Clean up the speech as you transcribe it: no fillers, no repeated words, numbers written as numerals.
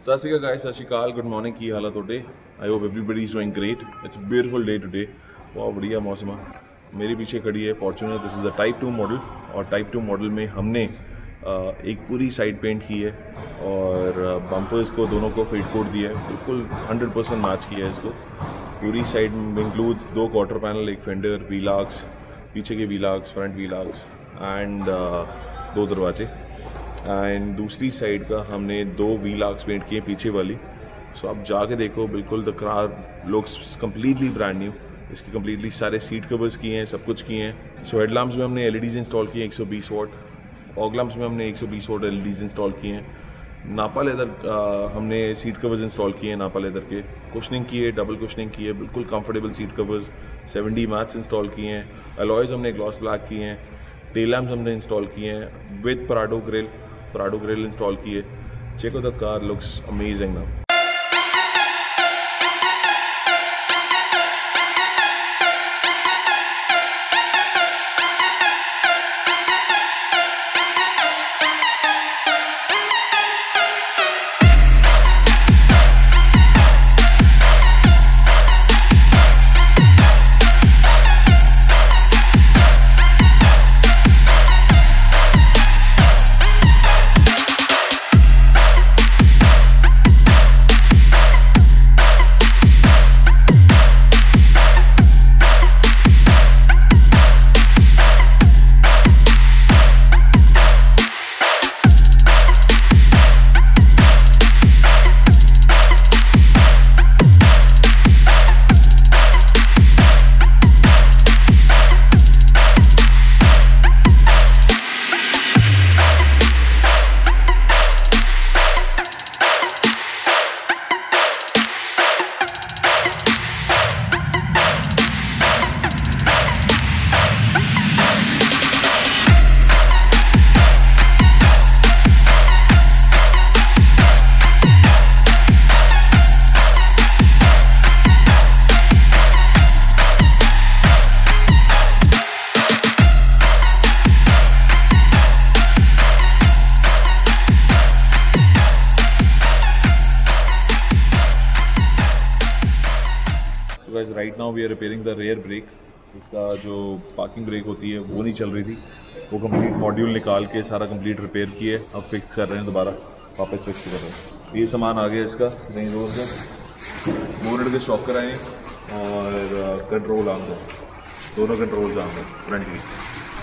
सत श्री अकाल, सत श्री अकाल, गुड मॉर्निंग। की हाल है today? I hope everybody is doing great. It's beautiful day today, बहुत बढ़िया मौसम है। मेरे पीछे खड़ी है Fortuner. This is a type 2 model और टाइप 2 मॉडल में हमने एक पूरी साइड पेंट की है और बम्पर्स को दोनों को फिट कोट दिया है, बिल्कुल 100% मैच किया है इसको। पूरी साइड में इंक्लूड्स 2 क्वार्टर पैनल, एक फेंडर, व्हील आर्क्स, पीछे के wheel arches, front wheel arches and 2 दरवाजे। एंड दूसरी साइड का हमने 2 व्हील आर्क्स पेंट किए पीछे वाली। सो आप जाके देखो, बिल्कुल the car looks completely brand new. इसकी कम्प्लीटली सारे सीट कवर्स किए हैं, सब कुछ किए हैं। सो हेडलैम्प्स में हमने LEDs इंस्टॉल किए हैं 120 वाट। फॉग लैम्प्स में हमने 120 वाट LEDs इंस्टॉल किए हैं। नापा लेदर हमने सीट कवर्स इंस्टॉल किए हैं, नापा लेदर के। कुशनिंग की है, डबल कुशनिंग की है, बिल्कुल comfortable seat covers. 7D mats install किए हैं। अलॉयज़ हमने ग्लॉस ब्लैक किए हैं। टेल लैम्प्स हमने इंस्टॉल किए हैं विद प्राडो ग्रिल इंस्टॉल किए। Check out the car, looks amazing now. Guys right now we are repairing the rear brake. इसका जो पार्किंग ब्रेक होती है वो नहीं चल रही थी, वो कंप्लीट मॉड्यूल निकाल के सारा कंप्लीट रिपेयर किए, अब फिक्स कर रहे हैं, दोबारा वापस फिक्स कर रहे हैं। ये सामान आ गया इसका, रेंज रोवर का, मोरेड के शॉक कराए और कंट्रोल आम दोनों कंट्रोल्स आम फ्रंट की।